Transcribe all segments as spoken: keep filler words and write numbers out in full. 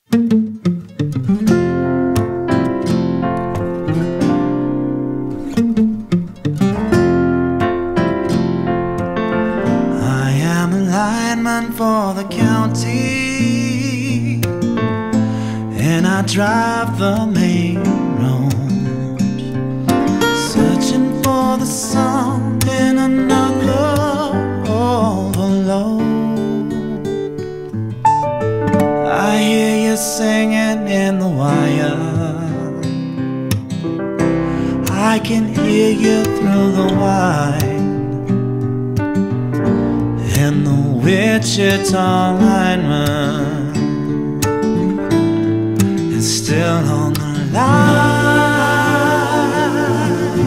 I am a lineman for the county, and I drive the main road, searching for the sun in another overload. I hear you singing in the wire, I can hear you through the wire. And the Wichita lineman is still on the line.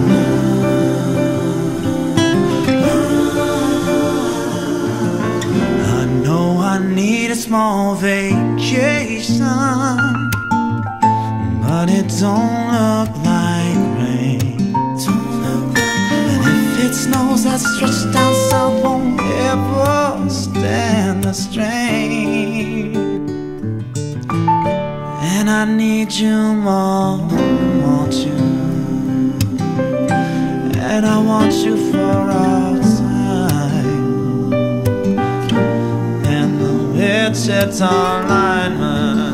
I know I need a small vacation, but it don't look like rain. And if it snows, that stretch down south won't ever stand the strain. And I need you more, want you, and I want you for all time. And the Wichita lineman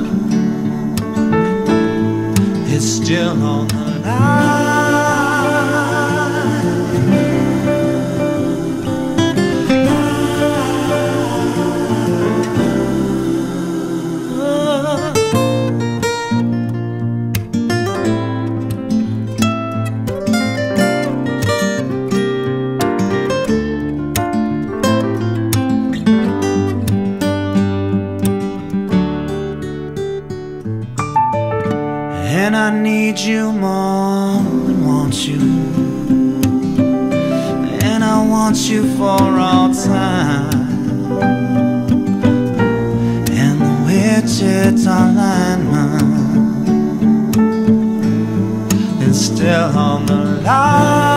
is still on the line. And I need you more than want you, and I want you for all time. And the Wichita lineman is still on the line.